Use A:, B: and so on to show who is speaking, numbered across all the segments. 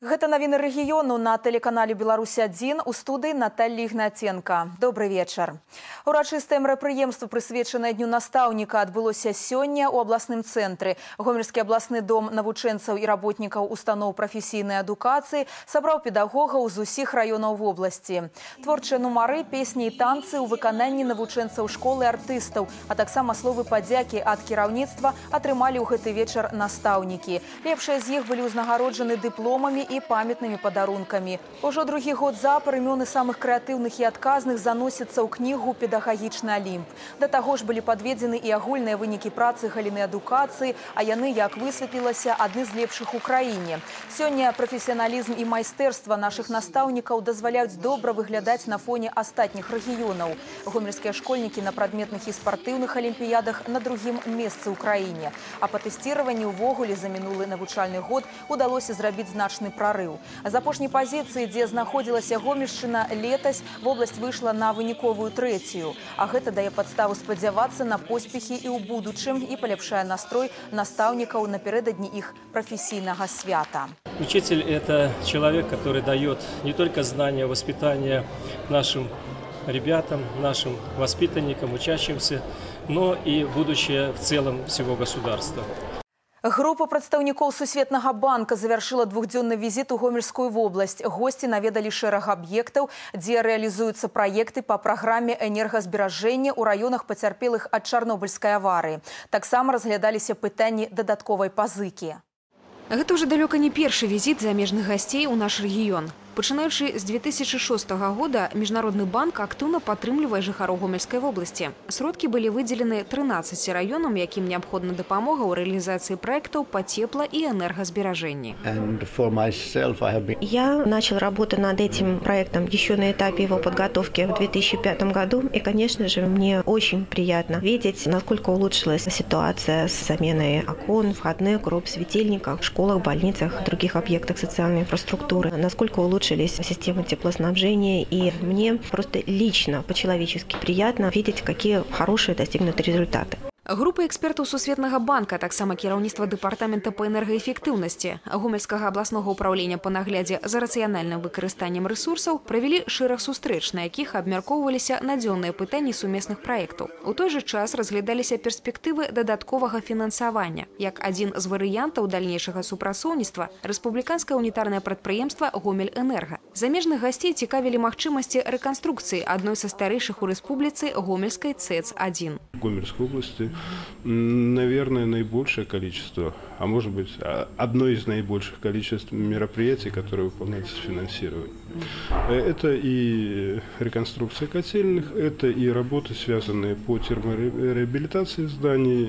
A: Гэта навіны рэгіёну на тэлеканале «Беларусь-1» у студыі Натальі Ігнаценка. Добрый вечар. Урачыстае мерапрыемства, прысвечанае Дню настаўніка, адбылося сёння ў абласным цэнтры. Гомельскі абласны дом навучэнцаў і работнікаў устаноў прафесійнай адукацыі сабраў педагогаў з усіх раёнаў вобласці. Творчыя нумары, песні і танцы ў выкананні навучэнцаў школы артыстаў, а таксама словы падзякі ад кіраўніцтва атрымалі ў гэты вечар настаўнікі. Лепшыя з іх былі ўзнагароджаны дыпломамі і памятнымі падарункамі. Ужо другі год запар імёны самых крэатыўных і адказных заносяцца ў кнігу «Педагагічны Алімп». Да таго ж былі падведзены і агульныя вынікі працы галіны адукацыі, а яны, як высветлілася, адны з лепшых у краіне. Сёння прафесіяналізм і майстэрства нашых настаўнікаў дазваляюць добра выглядаць на фоне астатніх рэгіёнаў. Гомельскія школьнікі на прадметных і спартыўных алімпіядах на другім месцы ў краіне. А па тэсціраванні ўвогуле за мінулы навучальны год удалося зрабіць значны прорыв. З апошняй пазіцыі, дзе знаходзілася Гомельшчына, летась вобласць выйшла на выніковую трэцюю. А гэта дае падставу спадзявацца на поспехі і ў будучым і паляпшае настрой настаўнікаў напярэдадні іх прафесійнага свята.
B: Учитель – это человек, который дает не только знания, воспитание нашим ребятам, нашим воспитанникам, учащимся, но и будущее в целом всего государства.
A: Група прадстаўнікоў Сусветнага банка завяршыла двухдзённы візіт у Гомельскую вобласць. Госці наведалі шэраг аб'ектаў, дзе рэалізуюцца праекты па праграме энергазберажэння ў раёнах пацярпелых ад Чарнобыльскай аварыі. Таксама разглядаліся пытанні дадатковай пазыкі.
C: Гэта ўжо далёка не першы візіт замежных гасцей у наш рэгіён. Пачынаючы з 2006 года Міжнародны банк актыўна падтрымлівае жыхароў Гомельскай вобласці. Сродкі былі выдзелены 13 раёнам, якім неабходна дапамога ў рэалізацыі праектаў па цепла- и энергосбережении.
D: Я начал работу над этим проектом еще на этапе его подготовки в 2005 году. И, конечно же, мне очень приятно видеть, насколько улучшилась ситуация с заменой окон, входных групп, светильников в школах, больницах, других объектах социальной инфраструктуры. Насколько улучшились системы теплоснабжения. И мне просто лично, по-человечески приятно видеть, какие хорошие достигнуты результаты.
C: Група экспертаў Сусветнага банка, таксама кіраўніцтва дэпартамента па энергаэфектыўнасці, Гомельскага абласнога ўпраўлення па наглядзе за рацыянальным выкарыстаннем рэсурсаў правялі шэраг сустрэч, на якіх абмяркоўваліся надзённыя пытанні сумесных праектаў. У той жа час разглядаліся перспектывы дадатковага фінансавання. Як адзін з варыянтаў дальнейшага супрацоўніцтва рэспубліканскае унітарнае прадпрыемства «Гомельэнерга». Замежных гасцей цікавілі магчымасці рэканструкцыі адной са старэйшых у рэспубліцы Гомельскай ЦЭЦ-1.
E: Гомельской области, наверное, наибольшее количество, а может быть, одно из наибольших количеств мероприятий, которые выполняются с финансированием. Это и реконструкция котельных, это и работы, связанные по термореабилитации зданий,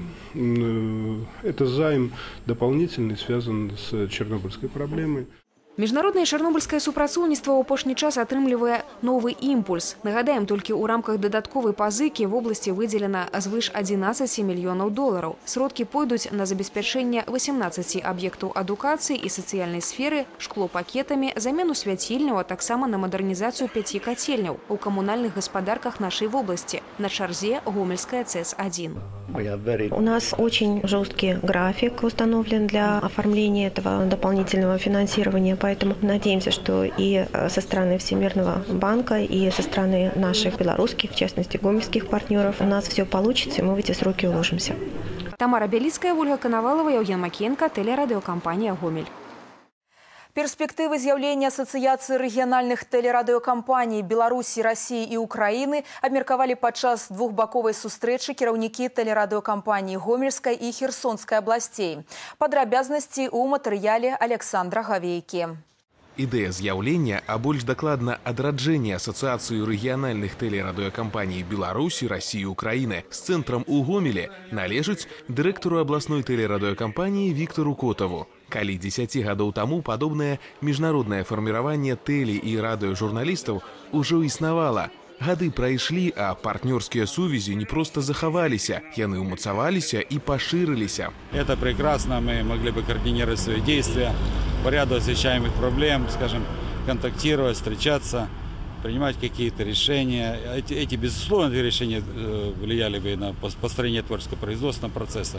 E: это займ дополнительный, связанный с Чернобыльской проблемой.
C: Міжнароднае чарнобыльскае супрацоўніцтва ў апошні час атрымлівае новы імпульс. Нагадаем, толькі ў рамках дадатковай пазыкі в обласці выдзелена звыш 11 мільёнаў долараў. Сродкі пойдуць на забеспячэнне 18 аб'ектаў адукацыі і сацыяльнай сферы, шклопакетамі, замену свяцільняў, а таксама на мадэрнізацыю 5 кацельняў у камунальных гаспадарках нашай вобласці. На чарзе Гомельская ЦЭЦ-1.
D: У нас очень жесткий график установлен для оформления этого дополнительного финансирования, поэтому надеемся, что и со стороны Всемирного банка, и со стороны наших белорусских, в частности гомельских партнеров, у нас все получится, и мы в эти сроки уложимся.
C: Тамара Белицкая, Ольга Коновалова, Евген Макенко, телерадиокомпания «Гомель».
A: Перспектывы з'яўлення асацыяцыі рэгіянальных тэлерадыёкампаній Беларусі, Расіі і Украіны абмеркавалі падчас двухбаковай сустрэчы кіраўнікі тэлерадыёкампаній Гомельскай і Херсонскай абласцей. Падрабязнасці ў матэрыяле Александра Гавейкі.
F: Ідэя з'яўлення, а больш дакладна адраджэння асацыяцыі рэгіянальных тэлерадыёкампаній Беларусі, Расіі і Украіны з цэнтрам у Гомелі належыць дырэктару абласной тэлерадыёкампаніі Віктару Котаву. Калі 10 гадоў таму падобнае міжнароднае фарміраванне тэле- і радыёжурналістаў ужо існавала. Гады прайшлі, а партнёрскія сувязі не проста захаваліся, яны ўмацаваліся і пашырыліся.
G: Это прекрасно, мы могли бы координировать свои действия по ряду освещаемых проблем, скажем, контактировать, встречаться, принимать какие-то решения. Эти безусловно, решения влияли бы на построение творческого производственного процесса.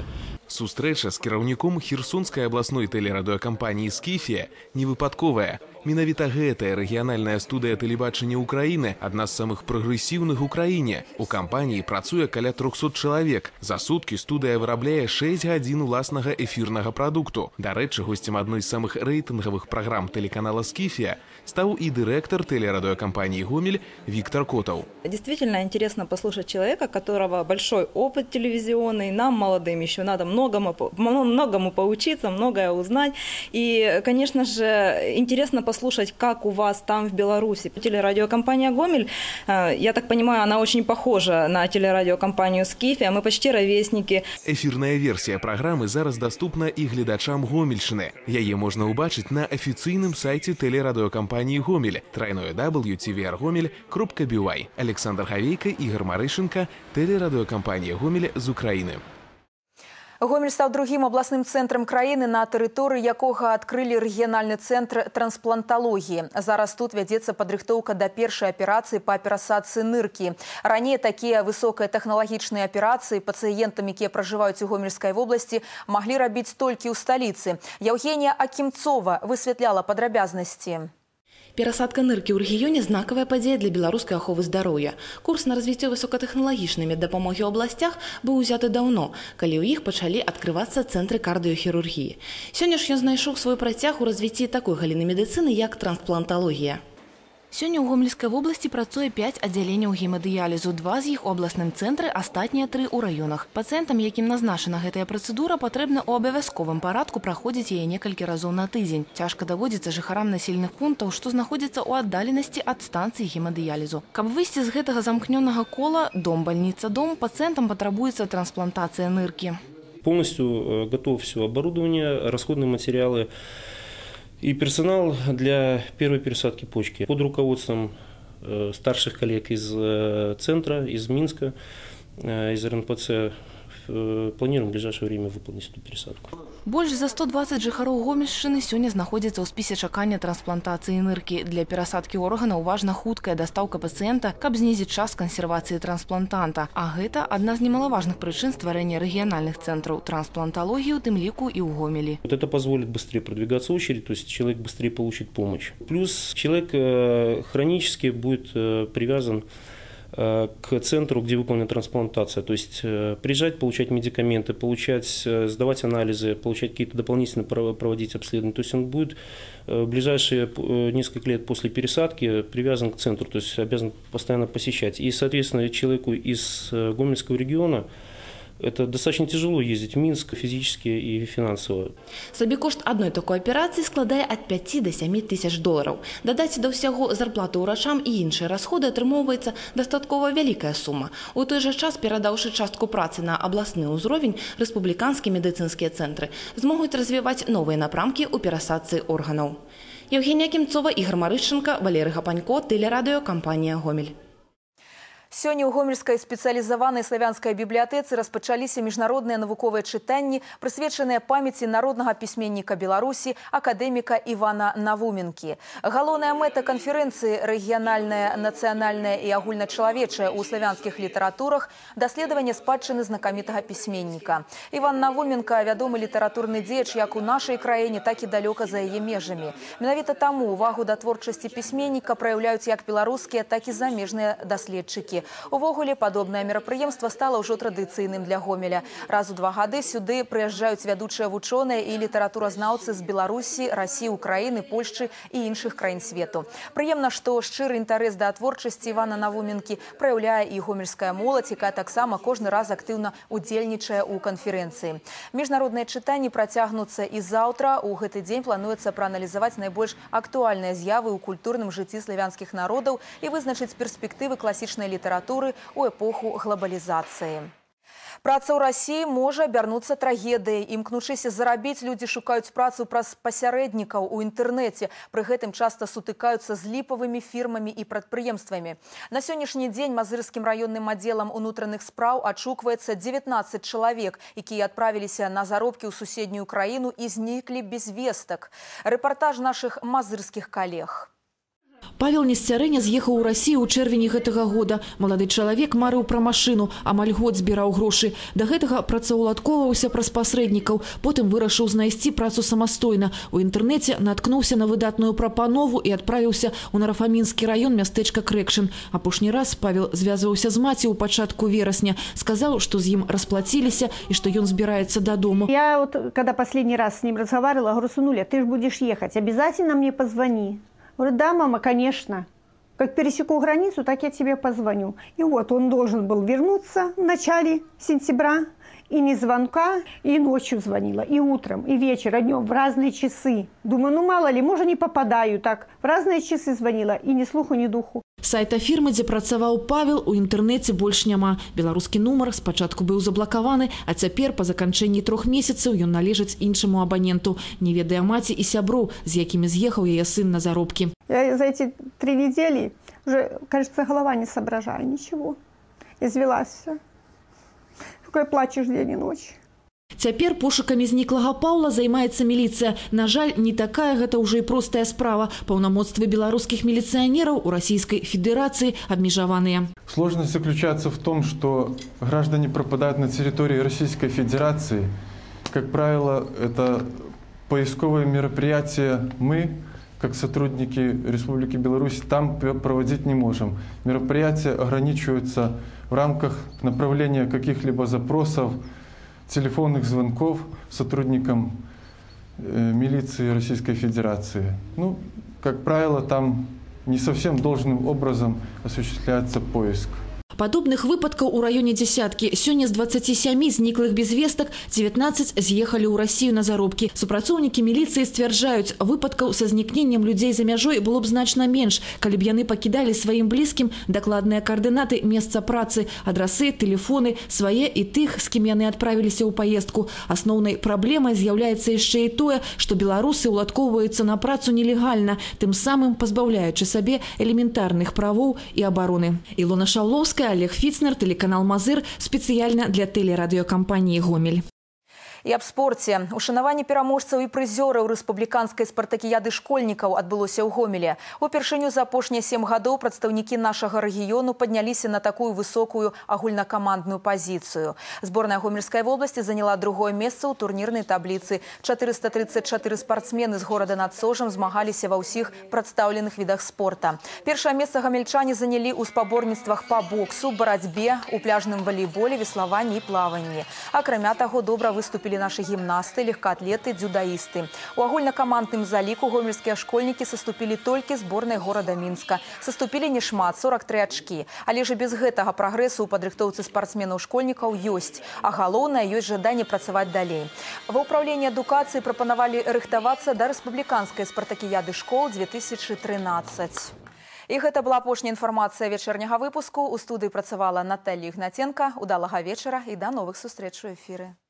F: Сустрэча з кіраўніком Херсонскай абласной тэлерадыёкампаніі «Скіфія» не выпадковая. Менавіта гэтая рэгіянальная студыя тэлебачання Украіны адна з самых прагрэсіўных у краіне. У кампаніі працуе каля 300 чалавек. За суткі студыя вырабляе 6 гадзін уласнага эфірнага прадукту. Дарэчы, госцем адной з самых рэйтынгавых праграм тэлеканала «Скіфія» стаў і дырэктар тэлерадыёкампаніі «Гомель» Виктор Котов.
H: Действительно интересно послушать человека, у которого большой опыт телевизионный. Нам, молодым, еще надо многому поучиться, многое узнать. И, конечно же, интересно послушать, как у вас там в Беларуси. Телерадиокомпания «Гомель», я так понимаю, она очень похожа на телерадиокомпанию «Скіфія». Мы почти ровесники.
F: Эфірная версія праграмы зараз даступна і гледачам Гомельшчыны. Яе можна ўбачыць на афіцыйным сайце тэлерадыёкампаніі «Гомель» www.tvr-гомель.by. Александр Хавейка, Игорь Марышенко, тэлерадыёкампанія «Гомель» з Украіны.
A: Гомель стаў другім абласным цэнтрам краіны, на тэрыторыі якога адкрылі рэгіянальны цэнтр транспланталогіі. Зараз тут вядзецца падрыхтоўка да першай аперацыі па перасадцы ныркі. Раней такія высокатэхналагічныя аперацыі пацыентам, якія пражываюць у Гомельскай вобласці, маглі рабіць толькі ў сталіцы. Яўгенія Акімцова высвятляла падрабязнасці.
I: Перасадка ныркі ў рэгіёне – знакавая падзея для беларускай аховы здароўя. Курс на развіццё высокатэхналагічнай меддапамогі ў абласцях быў узяты даўно, калі ў іх пачалі адкрывацца цэнтры кардыёхірургіі. Сёння ж ён знайшоў свой працяг у развіцці такой галіны медыцыны, як транспланталогія. Сёння ў Гомельскай вобласці працуе 5 аддзяленняў гемадыялізу, 2 з іх у абласным цэнтры, астатнія 3 у раёнах. Пацыентам, якім назначана гэтая працэдура, патрэбна ў абавязковым парадку праходзіць яе некалькі разоў на тыдзень. Цяжка даводзіцца жыхарам населеных пунктаў, што знаходзяцца ў аддаленасці ад станцыі гемадыялізу. Каб выйсці з гэтага замкнёнага кола дом-бальніца-дом, пацыентам патрабуецца трансплантацыя ныркі.
B: Полностью готово все оборудование, расходные материалы и персонал для первой пересадки почки. Под руководством старших коллег из центра, из Минска, из РНПЦ планируем в ближайшее время выполнить эту пересадку.
I: Больш за 120 жыхароў Гомельшчыны сёння знаходзяцца ў спісе чакання трансплантацыі ныркі. Для перасадкі органаў важна хуткая дастаўка пацыента, каб знізіць час кансервацыі трансплантанта. А гэта адна з немалаважных прычын стварэння рэгіянальных цэнтраў транспланталогіі, у тым ліку і ў Гомелі.
B: Вот это позволит быстрее продвигаться очередь, то есть человек быстрее получит помощь. Плюс человек хронически будет привязан к центру, где выполнена трансплантация. То есть приезжать, получать медикаменты, сдавать анализы, получать какие-то дополнительные проводить обследования. То есть он будет в ближайшие несколько лет после пересадки привязан к центру, то есть обязан постоянно посещать. И, соответственно, человеку из Гомельского региона это достаточно тяжело ездить в Минск физически и финансово.
I: Сабекошт адной такой аперацыі складае ад 5 до 7 тысяч долараў. Дадаць да ўсяго зарплату ўрачам і іншыя расходы атрымоўваецца дастаткова вялікая сума. У той жа час, перадаўшы частку працы на абласны ўзровень, рэспубліканскія медыцынскія цэнтры змогуць развіваць новыя напрамкі ў перасадцы органаў. Яўгенія Акімцова, Ігор Марышенко, Валерый Гапанько, тэлерадыёкампанія «Гомель».
A: Сёння ў Гомельскай спецыялізаванай славянскай бібліятэцы распачаліся міжнародныя навуковыя чытанні, прысвечаныя памяці народнага пісьменніка Беларусі, акадэміка Івана Навуменкі. Галоўная мэта канферэнцыі рэгіянальная, нацыянальная і агульначалавечая ў славянскіх літаратурах – даследаванне спадчыны знакамітага пісьменніка. Іван Навуменка – вядомы літаратурны дзеяч як у нашай краіне, так і далёка за яе межамі. Менавіта таму увагу да творчасці пісьменніка праяўляюць як беларускія, так і замежныя даследчыкі. Увогуле, падобнае мерапрыемства стала ўжо традыцыйным для Гомеля. Раз у 2 гады сюды прыязджаюць вядучыя вучоныя і літаратуразнаўцы з Беларусі, Расіі, Украіны, Польшчы і іншых краін свету. Прыемна, што шчыры інтарэс да творчасці Івана Навуменкі праяўляе і гомельская моладзь, якая таксама кожны раз актыўна удзельнічае ў канферэнцыі. Міжнародныя чытанні працягнуцца і заўтра. У гэты дзень плануецца прааналізаваць найбольш актуальныя з'явы ў культурным жыцці славянскіх народаў і вызначыць перспектывы класічнай літаратуры у эпоху глобалізацыі. Праца ў Расіі можа абярнуцца трагедыяй. Імкнучыся зарабіць, людзі шукаюць працу праз пасярэднікаў у інтэрнэце. Пры гэтым часта сутыкаюцца з ліпавымі фірмамі і прадпрыемствамі. На сённяшні дзень мазырскім раённым аддзелам унутраных спраў адшукваецца 19 чалавек, якія адправіліся на заробкі ў суседнюю краіну і зніклі без вестак. Рэпартаж нашых мазырскіх калег.
J: Павел Несцярэня з'ехаў у Расію ў чэрвені гэтага года. Малады чалавек марыў пра машыну, амаль год збіраў грошы. Да гэтага працаўладкоўваўся праз пасрэднікаў, потым вырашыў знайсці працу самастойна. У інтэрнэце наткнуўся на выдатную прапанову і адправіўся ў Нарафамінскі раён мястэчка Крэкшын. Апошні раз Павел звязваўся з маці ў пачатку верасня. Сказаў, што з ім расплаціліся і што ён збіраецца дадому.
K: Я когда последний раз с ним разговаривала, говорю: сынуля, ты ж будешь ехать, обязательно мне позвони. Говорю: да, мама, конечно. Как пересеку границу, так я тебе позвоню. И вот он должен был вернуться в начале сентября. И ни звонка, и ночью звонила, и утром, и вечером, днем, в разные часы. Думаю, ну мало ли, может, не попадаю. Так, в разные часы звонила, и ни слуху, ни духу.
J: Сайта фірмы, дзе працаваў Павел, у інтэрнэце больш няма. Беларускі нумар спачатку быў заблакаваны, а цяпер па заканчэнні 3 месяцаў ён належыць іншаму абаненту. Не ведае маці і сяброў, з якімі з'ехаў яе сын на заробкі.
K: Я за эти 3 недели уже, кажется, голова не соображаю ничего. Извелась вся. Только я плачешь день и ночь.
J: Цяпер пошукамі зніклага Паўла займаецца міліцыя. На жаль, не такая гэта ўжо і простая справа. Паўнамоцтвы беларускіх милиционеров у Российской Федерации обмежаваныя.
L: Сложность заключается в том, что граждане пропадают на территории Российской Федерации. Как правило, это поисковые мероприятия мы, как сотрудники Республики Беларусь, там проводить не можем. Мероприятия ограничиваются в рамках направления каких-либо запросов, телефонных звонков сотрудникам милиции Российской Федерации. Ну, как правило, там не совсем должным образом осуществляется поиск.
J: Падобных выпадкаў у раёне дзясяткі. Сёння з 27 зніклых без вестак 19 з'ехалі ў Расію на заробкі. Супрацоўнікі міліцыі сцвярджаюць, выпадкаў са знікненнем людзей за мяжой было б значна менш, калі б яны пакідалі сваім блізкім дакладныя каардынаты месца працы, адрасы, тэлефоны, свае і тых, з кім яны адправіліся ў паездку. Асноўнай праблемай з'яўляецца яшчэ і тое, што беларусы ўладкоўваюцца на працу нелегальна, тым самым пазбаўляючы сабе элементарных правоў і абароны. Ілона Шаўлоўская, Олег Фіцнер, телеканал Мазыр, спецыяльна для тэлерадыёкампаніі «Гомель».
A: І аб спорце. Ушанаванне пераможцаў і прызёраў рэспубліканскай спартакіяды школьнікаў адбылося ў Гомелі. Упершыню за апошнія 7 гадоў прадстаўнікі нашага рэгіёну падняліся на такую высокую агульнакамандную пазіцыю. Зборная Гомельскай вобласці заняла 2-е месца ў турнірнай табліцы. 434 спартсмены з горада над Сожам змагаліся ва ўсіх прадстаўленых відах спорта. Першае месца гамельчане занялі ў спаборніцтвах па боксу, барацьбе, у пляжным валейболе, веславанні і плаванні. Акрамя таго, добра выступілі наши гімнасты, легкоатлеты, дзюдаісты. У агульнакамандным заліку гомельскія школьнікі саступілі толькі зборнай горада Мінска. Саступілі нешмат, 43 ачкі. Але ж без гэтага прагрэсу ў падрыхтоўцы спартсменаў-школьнікаў ёсць. А галоўнае, ёсць жаданне працаваць далей. Ва ўпраўленні адукацыі прапанавалі рыхтавацца да рэспубліканскай спартакіяды школ 2013. І гэта была апошняя інфармацыя вечарняга выпуску. У студыі працавала Наталья Ігнаценка. Удалага вечара і да новых сустрэч у эфіры.